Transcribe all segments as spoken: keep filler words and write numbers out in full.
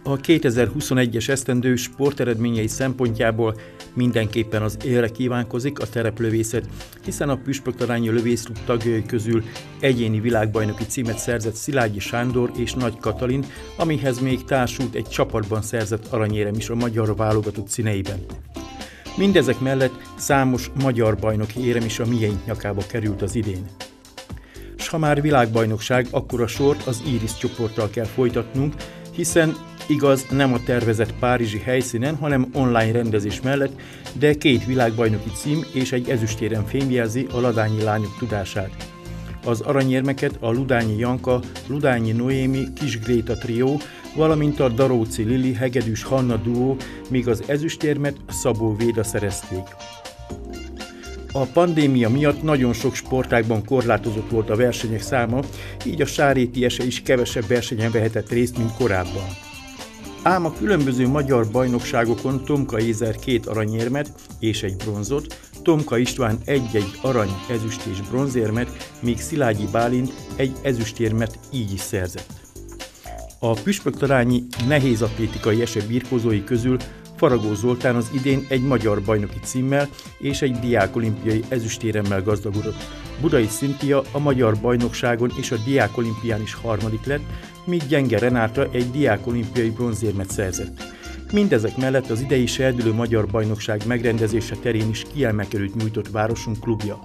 A kétezer-huszonegyes esztendő sporteredményei szempontjából mindenképpen az élre kívánkozik a tereplövészet, hiszen a püspöklarányi lövészklub tagjai közül egyéni világbajnoki címet szerzett Szilágyi Sándor és Nagy Katalin, amihez még társult egy csapatban szerzett aranyérem is a magyar válogatott színeiben. Mindezek mellett számos magyar bajnoki érem is a miénk nyakába került az idén. S ha már világbajnokság, akkor a sort az Iris csoporttal kell folytatnunk, hiszen igaz, nem a tervezett párizsi helyszínen, hanem online rendezés mellett, de két világbajnoki cím és egy ezüstérem fémjelzi a ladányi lányok tudását. Az aranyérmeket a Ludányi Janka, Ludányi Noémi, Kis Gréta trió, valamint a Daróci Lili, Hegedűs Hanna duó, míg az ezüstérmet Szabó Véda szerezték. A pandémia miatt nagyon sok sportágban korlátozott volt a versenyek száma, így a sárétiese is kevesebb versenyen vehetett részt, mint korábban. Ám a különböző magyar bajnokságokon Tomka Ézer két aranyérmet és egy bronzot, Tomka István egy-egy arany, ezüst és bronzérmet, míg Szilágyi Bálint egy ezüstérmet így is szerzett. A püspöklarányi nehézatlétikai ese birkózói közül Faragó Zoltán az idén egy magyar bajnoki címmel és egy diákolimpiai ezüstéremmel gazdagodott. Budai Szintia a magyar bajnokságon és a diákolimpián is harmadik lett, míg Gyenge Renáta egy diákolimpiai bronzérmet szerzett. Mindezek mellett az idei serdülő magyar bajnokság megrendezése terén is kiemelkedőt nyújtott városunk klubja.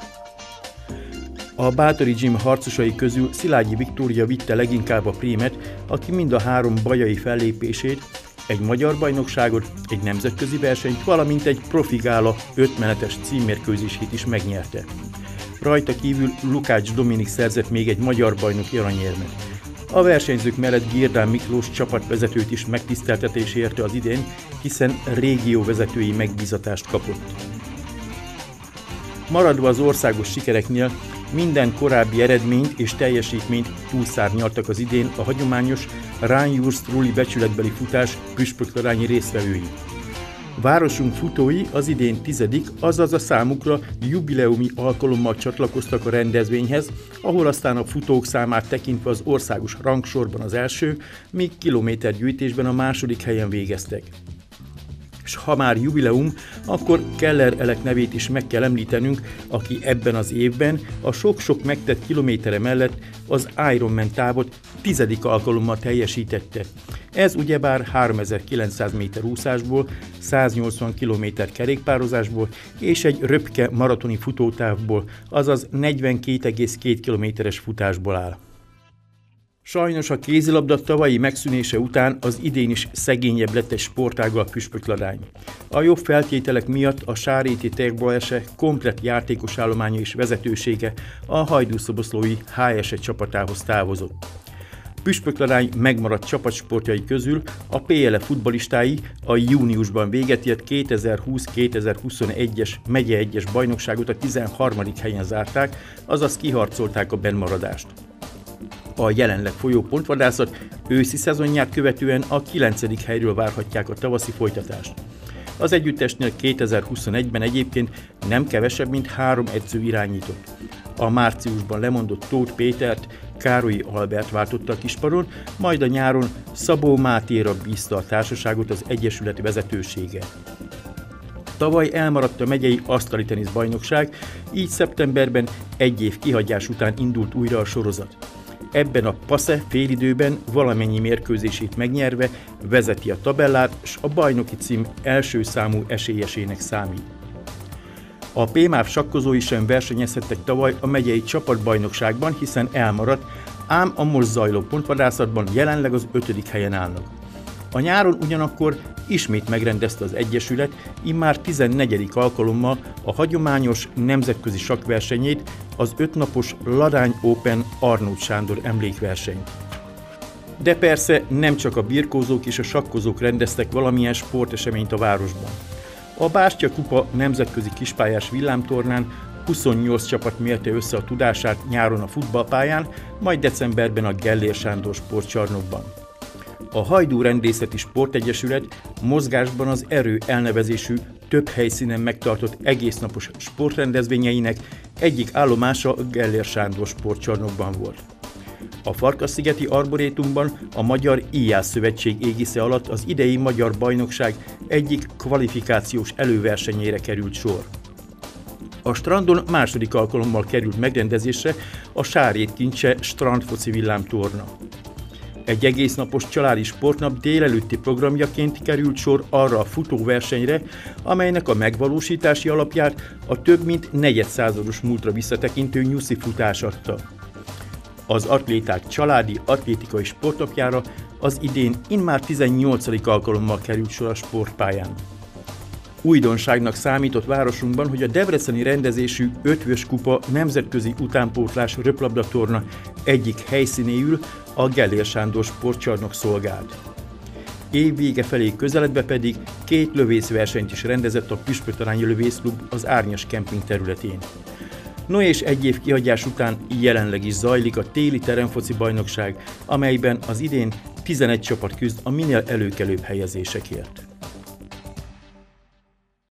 A Bátori Gym harcosai közül Szilágyi Viktória vitte leginkább a prémet, aki mind a három bajai fellépését, egy magyar bajnokságot, egy nemzetközi versenyt, valamint egy profigála ötmenetes címmérkőzését is megnyerte. Rajta kívül Lukács Dominik szerzett még egy magyar bajnoki aranyérmet. A versenyzők mellett Girdán Miklós csapatvezetőt is megtiszteltetés érte az idén, hiszen régióvezetői megbízatást kapott. Maradva az országos sikereknél, minden korábbi eredményt és teljesítményt túlszárnyaltak az idén a hagyományos Rhein-Jurstruli becsületbeli futás püspöklarányi résztvevői. Városunk futói az idén tizedik, azaz a számukra jubileumi alkalommal csatlakoztak a rendezvényhez, ahol aztán a futók számát tekintve az országos rangsorban az első, míg kilométergyűjtésben a második helyen végeztek. És ha már jubileum, akkor Keller Elek nevét is meg kell említenünk, aki ebben az évben a sok-sok megtett kilométere mellett az Ironman távot tizedik alkalommal teljesítette. Ez ugyebár háromezer-kilencszáz méter úszásból, száznyolcvan kilométer kerékpározásból és egy röpke maratoni futótávból, azaz negyvenkét egész két kilométeres futásból áll. Sajnos a kézilabda tavalyi megszűnése után az idén is szegényebb lett egy sportág a püspöklarány. A jobb feltételek miatt a sáréti Terbal-ese komplett játékos állománya és vezetősége a hajdúszoboszlói há es e csapatához távozott. Püspöklarány megmaradt csapatsportjai közül a pé el e futballistái a júniusban véget ért kétezer-húsz-kétezer-huszonegyes megye egyes bajnokságot a tizenharmadik helyen zárták, azaz kiharcolták a bennmaradást. A jelenleg folyó pontvadászat őszi szezonját követően a kilencedik helyről várhatják a tavaszi folytatást. Az együttesnél kétezer-huszonegyben egyébként nem kevesebb, mint három edző irányított. A márciusban lemondott Tóth Pétert Károlyi Albert váltotta a kispadon, majd a nyáron Szabó Mátéra bízta a társaságot az egyesület vezetősége. Tavaly elmaradt a megyei asztali tenisz bajnokság, így szeptemberben egy év kihagyás után indult újra a sorozat. Ebben a PASZE félidőben valamennyi mérkőzését megnyerve vezeti a tabellát, s a bajnoki cím első számú esélyesének számít. A Pémáv sakkozói sem versenyezhettek tavaly a megyei csapatbajnokságban, hiszen elmaradt, ám a most zajló pontvadászatban jelenleg az ötödik helyen állnak. A nyáron ugyanakkor ismét megrendezte az egyesület immár tizennegyedik alkalommal a hagyományos nemzetközi sakkversenyét, az ötnapos Ladány Open Arnót Sándor emlékversenyt. De persze nem csak a birkózók és a sakkozók rendeztek valamilyen sporteseményt a városban. A Bástya Kupa nemzetközi kispályás villámtornán huszonnyolc csapat mérte össze a tudását nyáron a futballpályán, majd decemberben a Gellér Sándor sportcsarnokban. A Hajdú Rendészeti Sportegyesület mozgásban az Erő elnevezésű több helyszínen megtartott egésznapos sportrendezvényeinek egyik állomása a Gellér Sándor sportcsarnokban volt. A Farkasszigeti Arborétumban a Magyar Íjász Szövetség égisze alatt az idei magyar bajnokság egyik kvalifikációs előversenyére került sor. A strandon második alkalommal került megrendezésre a Sárét Kincse strandfoci villámtorna. Egy egésznapos családi sportnap délelőtti programjaként került sor arra a futóversenyre, amelynek a megvalósítási alapját a több mint negyedszázados múltra visszatekintő nyuszi futás adta. Az atléták családi atlétikai sportnapjára az idén immár tizennyolcadik alkalommal került sor a sportpályán. Újdonságnak számított városunkban, hogy a debreceni rendezésű Ötvös Kupa nemzetközi utánpótlás röplabdatorna egyik helyszínéül a Gellér Sándor sportcsarnok szolgált. Év vége felé közeledve pedig két lövészversenyt is rendezett a Püspöklarányi Lövészklub az Árnyas kemping területén. No és egy év kihagyás után jelenleg is zajlik a téli teremfoci bajnokság, amelyben az idén tizenegy csapat küzd a minél előkelőbb helyezésekért.